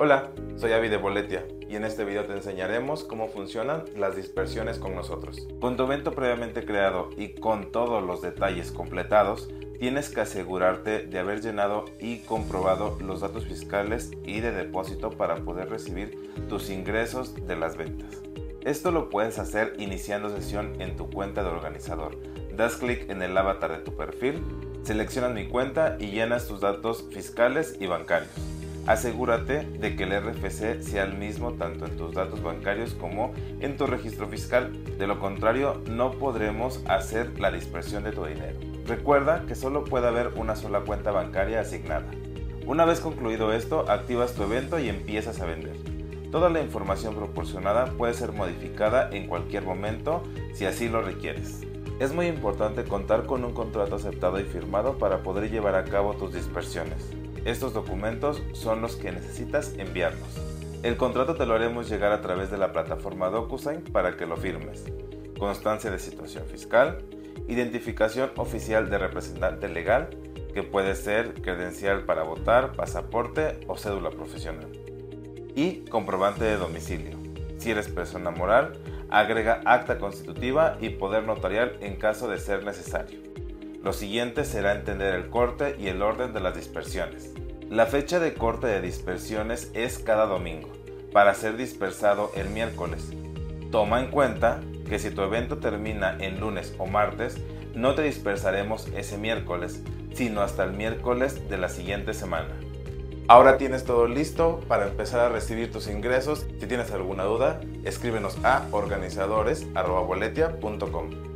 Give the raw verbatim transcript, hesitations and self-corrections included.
Hola, soy Avi de Boletia y en este video te enseñaremos cómo funcionan las dispersiones con nosotros. Con tu evento previamente creado y con todos los detalles completados, tienes que asegurarte de haber llenado y comprobado los datos fiscales y de depósito para poder recibir tus ingresos de las ventas. Esto lo puedes hacer iniciando sesión en tu cuenta de organizador. Das clic en el avatar de tu perfil, seleccionas mi cuenta y llenas tus datos fiscales y bancarios. Asegúrate de que el R F C sea el mismo tanto en tus datos bancarios como en tu registro fiscal. De lo contrario, no podremos hacer la dispersión de tu dinero. Recuerda que solo puede haber una sola cuenta bancaria asignada. Una vez concluido esto, activas tu evento y empiezas a vender. Toda la información proporcionada puede ser modificada en cualquier momento si así lo requieres. Es muy importante contar con un contrato aceptado y firmado para poder llevar a cabo tus dispersiones. Estos documentos son los que necesitas enviarnos. El contrato te lo haremos llegar a través de la plataforma DocuSign para que lo firmes. Constancia de situación fiscal, identificación oficial de representante legal, que puede ser credencial para votar, pasaporte o cédula profesional. Y comprobante de domicilio. Si eres persona moral, agrega acta constitutiva y poder notarial en caso de ser necesario. Lo siguiente será entender el corte y el orden de las dispersiones. La fecha de corte de dispersiones es cada domingo, para ser dispersado el miércoles. Toma en cuenta que si tu evento termina en lunes o martes, no te dispersaremos ese miércoles, sino hasta el miércoles de la siguiente semana. Ahora tienes todo listo para empezar a recibir tus ingresos. Si tienes alguna duda, escríbenos a organizadores arroba boletia punto com.